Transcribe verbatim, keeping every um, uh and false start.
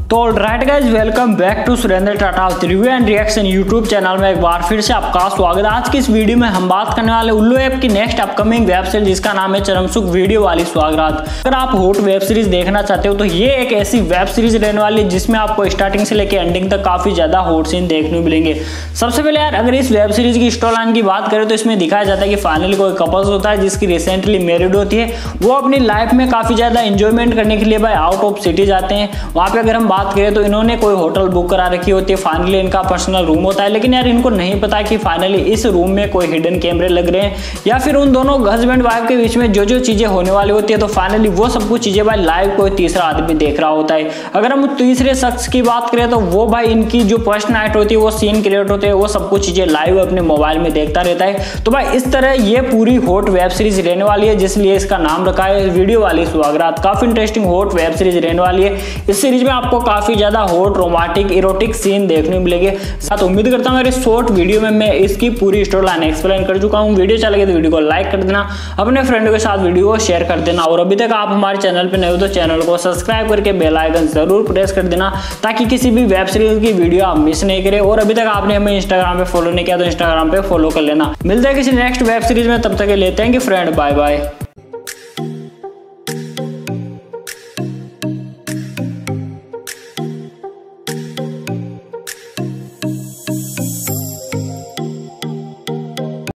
तो right guys, welcome back to Surendra Tata review and reaction YouTube channel में एक बार फिर से आपका स्वागत है। आज की इस वीडियो में हम बात करने वाले उल्लू ऐप की नेक्स्ट अपकमिंग वेब सीरीज जिसका नाम है चरमसुख वीडियो वाली स्वागत। अगर आप हॉट वेब सीरीज देखना चाहते हो तो ये एक ऐसी वेब सीरीज रहने वाली है जिसमें आपको स्टार्टिंग से लेकर एंडिंग तक काफी ज्यादा हॉट सीन देखने को मिलेंगे। सबसे पहले यार अगर इस वेब सीरीज की स्टोरी लाइन की बात करें तो इसमें दिखाया जाता है कि फाइनली कोई कपल्स होता है जिसकी रिसेंटली मैरिड होती है। वो अपनी लाइफ में काफी ज्यादा एंजॉयमेंट करने के लिए भाई आउट ऑफ सिटी जाते हैं। वहां पे अगर हम बात करें तो इन्होंने कोई होटल बुक करा रखी होती है, फाइनली इनका पर्सनल रूम होता है, लेकिन यार इनको नहीं पता कि फाइनली इस रूम में कोई हिडन कैमरे लग रहे हैं या फिर उन दोनों हस्बैंड वाइफ के बीच में जो जो चीजें होने वाली होती है तो फाइनली वो सब कुछ चीजें भाई लाइव कोई तीसरा आदमी देख रहा होता है। अगर हम तीसरे शख्स की बात करें तो वो भाई इनकी जो फर्स्ट नाइट होती है वो सीन क्रिएट होते हैं, वो सब कुछ चीजें लाइव अपने मोबाइल में देखता रहता है। तो भाई इस तरह ये पूरी हॉट वेब सीरीज रहने वाली है जिसलिए इसका नाम रखा है वीडियो वाली स्वागत। काफी इंटरेस्टिंग हॉट वेब सीरीज रहने वाली है। इस सीरीज में आपको काफी ज्यादा हॉट रोमांटिक इरोटिक सीन देखने को मिलेंगे। साथ उम्मीद करता हूं मेरे शॉर्ट वीडियो में मैं इसकी पूरी स्टोरी लाइन एक्सप्लेन कर चुका हूं। वीडियो अच्छा लगे तो वीडियो को लाइक कर देना, अपने फ्रेंडों के साथ वीडियो को शेयर कर देना और अभी तक आप हमारे चैनल पे नए हो तो चैनल को सब्सक्राइब करके बेल आइकन जरूर प्रेस कर देना ताकि किसी भी वेब सीरीज की वीडियो आप मिस नहीं करें। और अभी तक आपने हमें इंस्टाग्राम पे फॉलो नहीं किया तो इंस्टाग्राम पे फॉलो कर लेना। मिलते हैं किसी नेक्स्ट वेब सीरीज में, तब तक के लिए thank you friend, bye bye.